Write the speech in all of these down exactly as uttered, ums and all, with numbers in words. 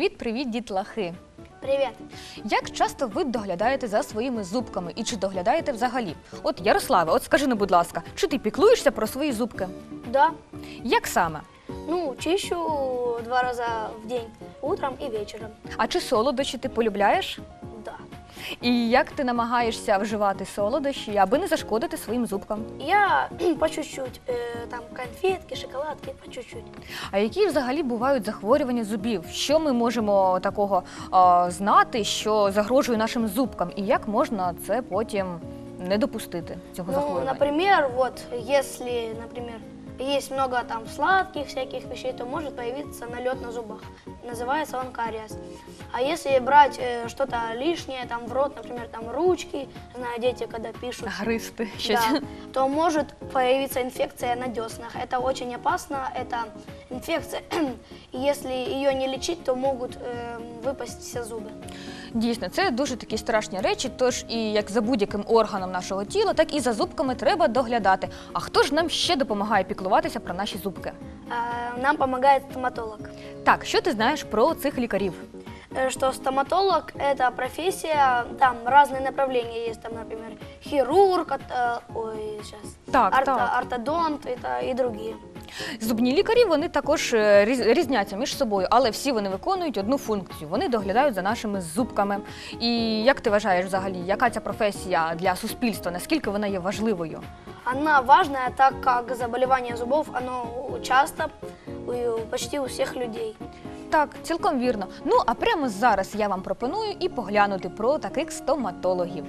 Привіт-привіт, дітлахи! Привіт! Як часто ви доглядаєте за своїми зубками і чи доглядаєте взагалі? От, Ярославе, от скажи, ну, будь ласка, чи ти піклуєшся про свої зубки? Да. Як саме? Ну, чищу два раза в день, утром и вечером. А чи солодощі ти полюбляєш? Да. І як ти намагаєшся вживати солодощі, аби не зашкодити своїм зубкам? Я по чуть-чуть, э, там конфетки, шоколадки, по чуть-чуть. А які взагалі бувають захворювання зубів? Що ми можемо такого а, знати, що загрожує нашим зубкам? І як можна це потім не допустити, цього Ну, захворювання? например, вот, если, например, есть много там сладких всяких вещей, то может появиться налет на зубах. Называется он кариес. А если брать э, что-то лишнее там в рот, например, там ручки, знаю, дети когда пишут, Гризти щось. да, то может появиться инфекция на деснах. Это очень опасно, это инфекция. И если ее не лечить, то могут э, выпасть все зубы. Дійсно, це дуже такі страшні речі, тож і як за будь-яким органом нашого тіла, так і за зубками треба доглядати. А хто ж нам ще допомагає піклуватися про наші зубки? Э, нам помогает стоматолог. Так, що ти знаєш про цих лікарів? Э, Что стоматолог – это профессия, там разные направления есть, там, например, хирург, от- э, ой, сейчас, Так, орто- так. ортодонт это и другие. Зубні лікарі, вони також е, різ- різняться між собою, але всі вони виконують одну функцію. Вони доглядають за нашими зубками. І як ти вважаєш взагалі, яка ця професія для суспільства, наскільки вона є важливою? Она важная, так как заболевание зубов, оно часто у- почти у всех людей. Так, цілком вірно. Ну, а прямо зараз я вам пропоную і поглянути про таких стоматологів.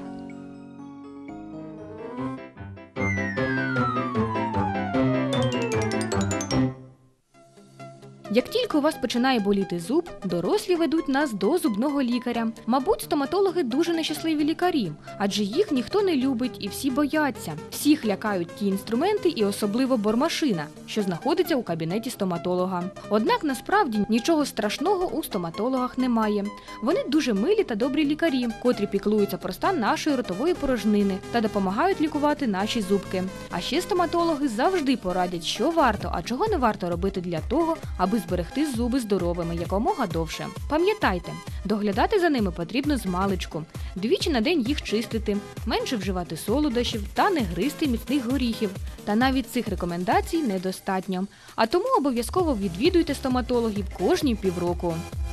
Як тільки у вас починає боліти зуб, дорослі ведуть нас до зубного лікаря. Мабуть, стоматологи дуже нещасливі лікарі, адже їх ніхто не любить і всі бояться. Всіх лякають ті інструменти і особливо бормашина, що знаходиться у кабінеті стоматолога. Однак насправді нічого страшного у стоматологах немає. Вони дуже милі та добрі лікарі, котрі піклуються про стан нашої ротової порожнини та допомагають лікувати наші зубки. А ще стоматологи завжди порадять, що варто, а чого не варто робити для того, аби зберегти зуби здоровими якомога довше. Пам'ятайте, доглядати за ними потрібно змалечку. Двічі на день їх чистити, менше вживати солодощів та не гризти міцних горіхів. Та навіть цих рекомендацій недостатньо. А тому обов'язково відвідуйте стоматологів кожні півроку.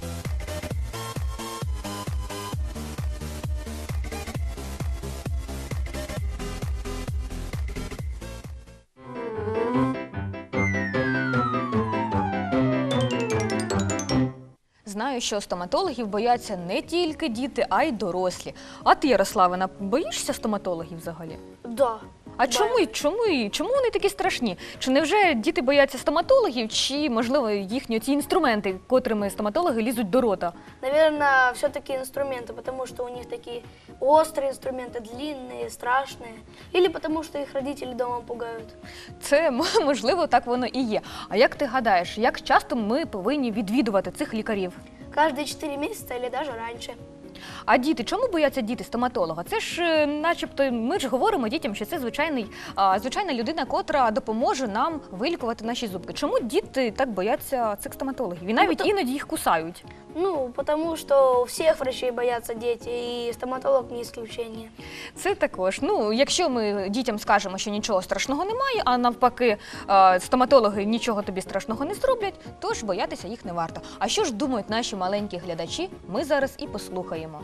Знаю, що стоматологів бояться не тільки діти, а й дорослі. А ти, Ярославина, боїшся стоматологів взагалі? Да. А Да. чому, і- чому, і- чому вони такі страшні? Чи невже діти бояться стоматологів, чи, можливо, їхні ці інструменти, котрими стоматологи лізуть до рота? Наверное, все-таки инструменты, потому что у них такие острые инструменты, длинные, страшные. Или потому что их родители дома пугают. Це, м- можливо, так воно і є. А як ти гадаєш, як часто ми повинні відвідувати цих лікарів? Каждые четыре месяца или даже раньше. А діти, чому бояться діти стоматолога? Це ж, е, начебто, ми ж говоримо дітям, що це звичайний, а, звичайна людина, котра допоможе нам вилікувати наші зубки. Чому діти так бояться цих стоматологів? І навіть то- іноді їх кусають. Ну, потому что всех врачей боятся дети, и стоматолог не исключение. Це також. Ну, якщо ми дітям скажемо, що нічого страшного немає, а навпаки, е, стоматологи нічого тобі страшного не зроблять, то ж боятися їх не варто. А що ж думають наші маленькі глядачі, ми зараз і послухаємо.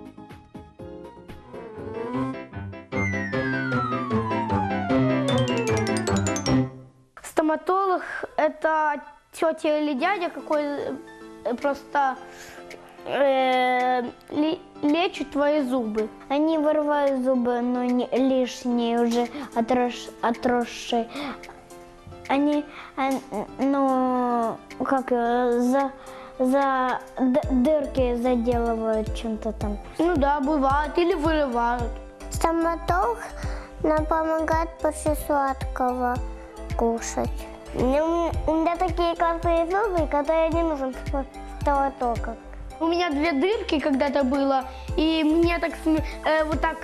Стоматолог – это тетя или дядя какой э, просто э, ле- лечит твои зубы. Они вырывают зубы, но не лишние, уже отрос- отросшие. Они, э, ну, как, э, за, за д- дырки заделывают чем-то там. Ну да, бывает, или вырывают. Стоматолог нам помогает после сладкого кушать. У меня такие классные зубы, которые не нужен стоматолог. У меня две дырки когда-то было, и мне так сме- э, вот так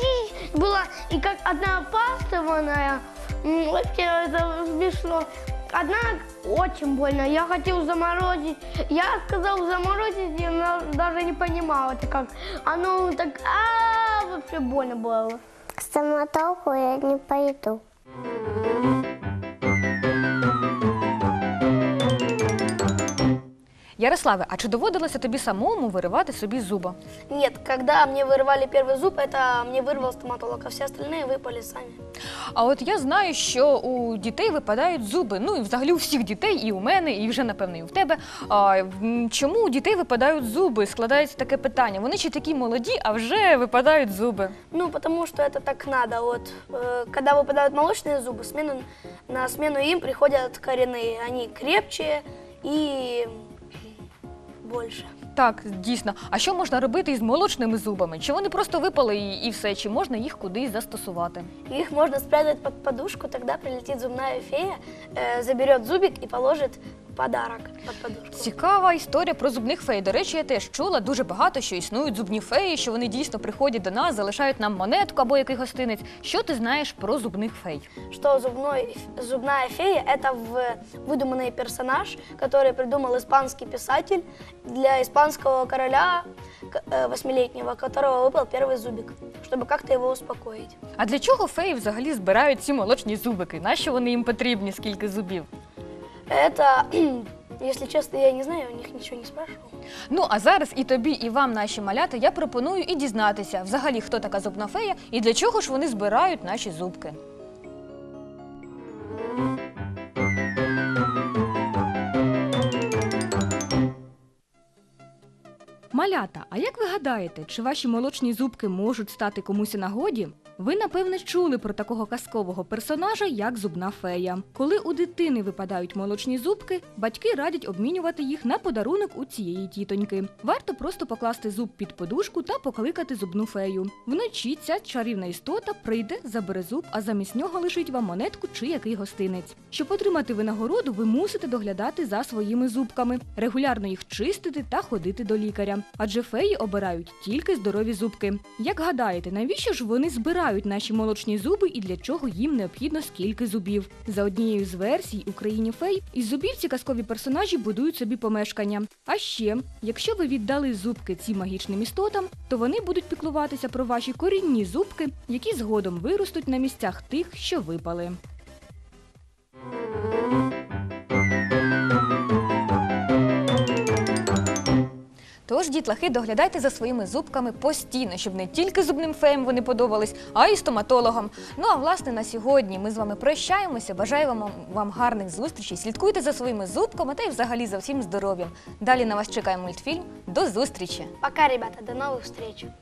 было, и как одна опасыванная, м, вообще это смешно. одна очень больно. Я хотел заморозить. Я сказал заморозить, и она даже не понимала, это как. Оно так, а вообще больно было. К стоматологу я не пойду. Ярославе, а чи доводилося тобі самому виривати собі зуба? Нет, когда мне вырывали первый зуб, это мне вырвал стоматолог, а все остальные выпали сами. А от я знаю, що у дітей випадають зуби. Ну і взагалі у всіх дітей, і у мене, і вже, напевно, і у тебе. А, м, чому у дітей випадають зуби? Складається таке питання. Вони ще такі молоді, а вже випадають зуби. Ну, потому что это так надо. Вот, э, когда выпадают молочные зубы, смену, на смену им приходят коренные. Они крепче и больше. Так, дійсно. А що можна робити із молочними зубами? Чи вони просто випали і, і все? Чи можна їх кудись застосувати? Их можно спрятать под подушку, тогда прилетит зубная фея, э, заберет зубик и положит подарок под подушку. Цікава історія про зубних фей. До речі, я теж чула дуже багато, що існують зубні феї, що вони дійсно приходять до нас, залишають нам монетку або який гостинець. Що ти знаєш про зубних фей? Что зубной, зубная фея – это в- выдуманный персонаж, который придумал испанский писатель для испанского короля к- э, восьмилетнего, у которого выпал первый зубик, чтобы как-то его успокоить. А для чого феї взагалі збирають ці молочні зубики? Нащо вони їм потрібні, скільки зубів? Это, если честно, я не знаю, у них ничего не спрашивал. Ну, а зараз і тобі, і вам, наші малята, я пропоную і дізнатися, взагалі, хто така зубна фея і для чого ж вони збирають наші зубки. Малята, а як ви гадаєте, чи ваші молочні зубки можуть стати комусь у нагоді? Ви, напевне, чули про такого казкового персонажа, як зубна фея. Коли у дитини випадають молочні зубки, батьки радять обмінювати їх на подарунок у цієї тітоньки. Варто просто покласти зуб під подушку та покликати зубну фею. Вночі ця чарівна істота прийде, забере зуб, а замість нього лишить вам монетку чи який гостинець. Щоб отримати винагороду, ви мусите доглядати за своїми зубками, регулярно їх чистити та ходити до лікаря. Адже феї обирають тільки здорові зубки. Як гадаєте, навіщо ж вони збирають наші молочні зуби і для чого їм необхідно скільки зубів? За однією з версій у країні фей із зубів ці казкові персонажі будують собі помешкання. А ще, якщо ви віддали зубки цим магічним істотам, то вони будуть піклуватися про ваші корінні зубки, які згодом виростуть на місцях тих, що випали. Тож, дітлахи, доглядайте за своїми зубками постійно, щоб не тільки зубним феям вони подобались, а й стоматологам. Ну а власне на сьогодні ми з вами прощаємося. Бажаю вам, вам гарних зустрічей. Слідкуйте за своїми зубками та й взагалі за всім здоров'ям. Далі на вас чекає мультфільм. До зустрічі! Пока, ребята, до новых встреч.